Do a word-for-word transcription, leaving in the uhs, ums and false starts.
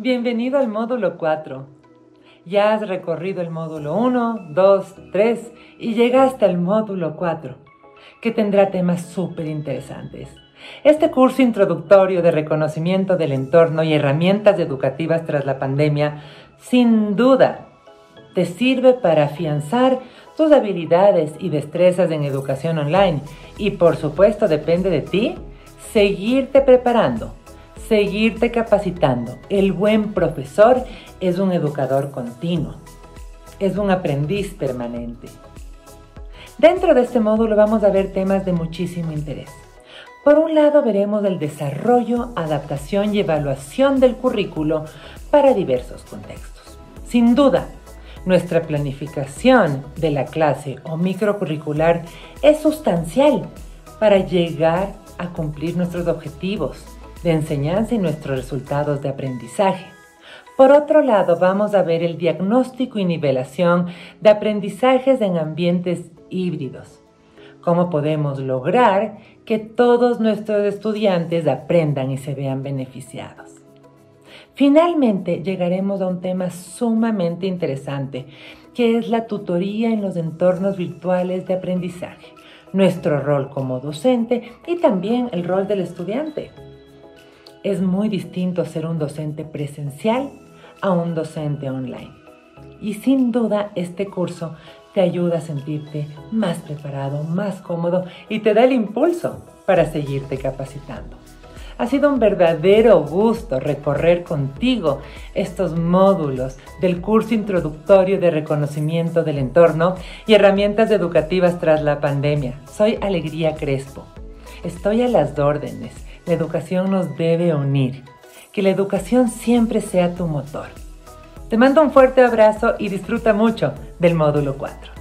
Bienvenido al módulo cuatro. Ya has recorrido el módulo uno, dos, tres y llegaste al módulo cuatro, que tendrá temas súper interesantes. Este curso introductorio de reconocimiento del entorno y herramientas educativas tras la pandemia, sin duda, te sirve para afianzar tus habilidades y destrezas en educación online y, por supuesto, depende de ti, seguirte preparando, seguirte capacitando. El buen profesor es un educador continuo, es un aprendiz permanente. Dentro de este módulo vamos a ver temas de muchísimo interés. Por un lado veremos el desarrollo, adaptación y evaluación del currículo para diversos contextos. Sin duda, nuestra planificación de la clase o microcurricular es sustancial para llegar a cumplir nuestros objetivos de enseñanza y nuestros resultados de aprendizaje. Por otro lado, vamos a ver el diagnóstico y nivelación de aprendizajes en ambientes híbridos. Cómo podemos lograr que todos nuestros estudiantes aprendan y se vean beneficiados. Finalmente, llegaremos a un tema sumamente interesante, que es la tutoría en los entornos virtuales de aprendizaje, nuestro rol como docente y también el rol del estudiante. Es muy distinto ser un docente presencial a un docente online. Y sin duda este curso te ayuda a sentirte más preparado, más cómodo y te da el impulso para seguirte capacitando. Ha sido un verdadero gusto recorrer contigo estos módulos del curso introductorio de reconocimiento del entorno y herramientas educativas tras la pandemia. Soy Alegría Crespo. Estoy a las órdenes. La educación nos debe unir. Que la educación siempre sea tu motor. Te mando un fuerte abrazo y disfruta mucho del módulo cuatro.